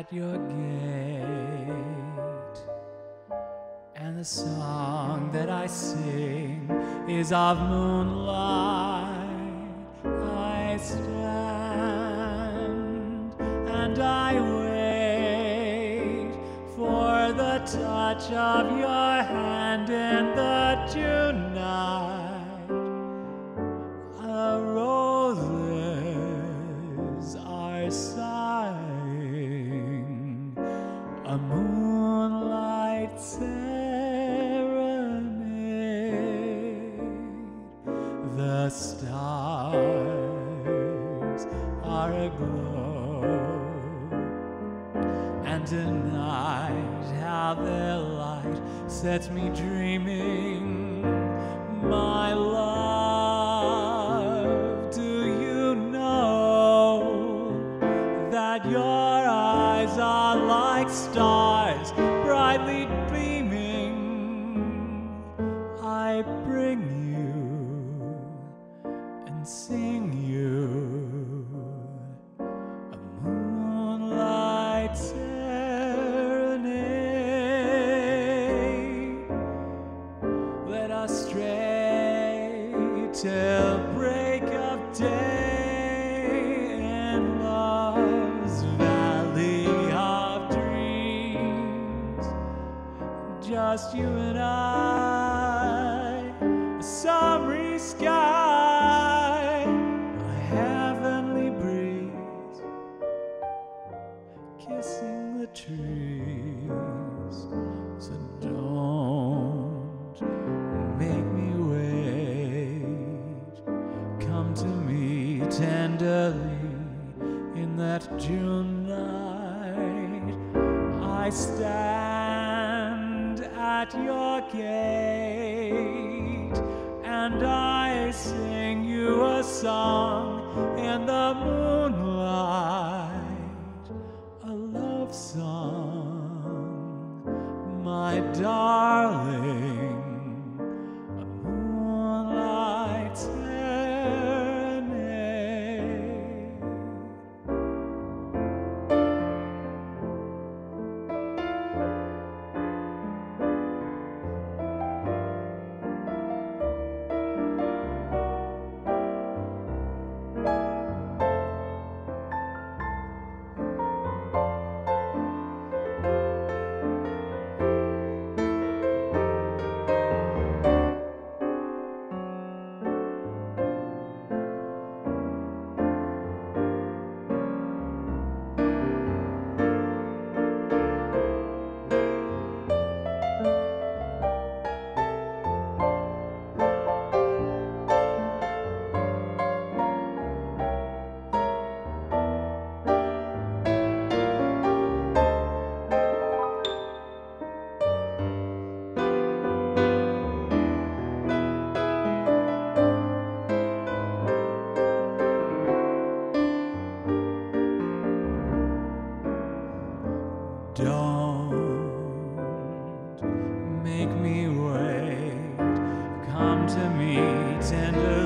at your gate, and the song that I sing is of moonlight. I stand and I wait for the touch of your hand in the June night. Roses are sighing a moonlight serenade. The stars are aglow, and tonight how their light sets me dreaming. My love, do you know that your eyes are like stars brightly beaming? I bring you and sing you a moonlight serenade. Let us stray till break of day in love's valley of dreams. Just you and I, a summery sky, a heavenly breeze, kissing the trees. So don't make me wait. Come to me tenderly in that June night. I stand at your gate, and I sing you a song in the moonlight, a love song, my darling, a moonlight serenade. Don't make me wait. Come to me tenderly